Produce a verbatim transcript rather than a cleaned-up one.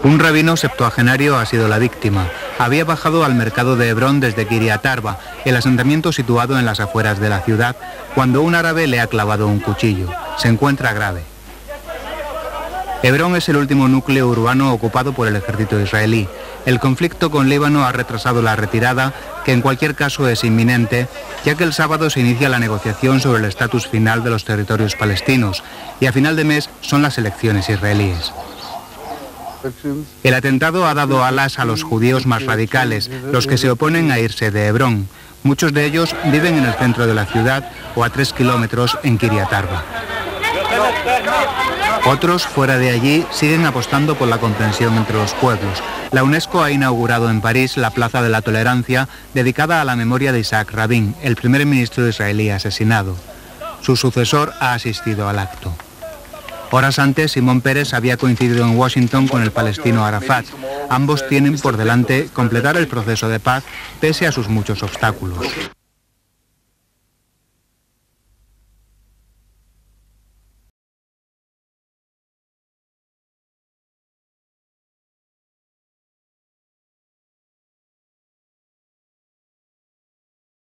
Un rabino septuagenario ha sido la víctima. Había bajado al mercado de Hebrón desde Kiryat Arba, el asentamiento situado en las afueras de la ciudad, cuando un árabe le ha clavado un cuchillo. Se encuentra grave. Hebrón es el último núcleo urbano ocupado por el ejército israelí. El conflicto con Líbano ha retrasado la retirada, que en cualquier caso es inminente, ya que el sábado se inicia la negociación sobre el estatus final de los territorios palestinos y a final de mes son las elecciones israelíes. El atentado ha dado alas a los judíos más radicales, los que se oponen a irse de Hebrón. Muchos de ellos viven en el centro de la ciudad o a tres kilómetros en Kiryat Arba. Otros, fuera de allí, siguen apostando por la comprensión entre los pueblos. La UNESCO ha inaugurado en París la Plaza de la Tolerancia, dedicada a la memoria de Isaac Rabin, el primer ministro israelí asesinado. Su sucesor ha asistido al acto. Horas antes, Simón Peres había coincidido en Washington con el palestino Arafat. Ambos tienen por delante completar el proceso de paz pese a sus muchos obstáculos.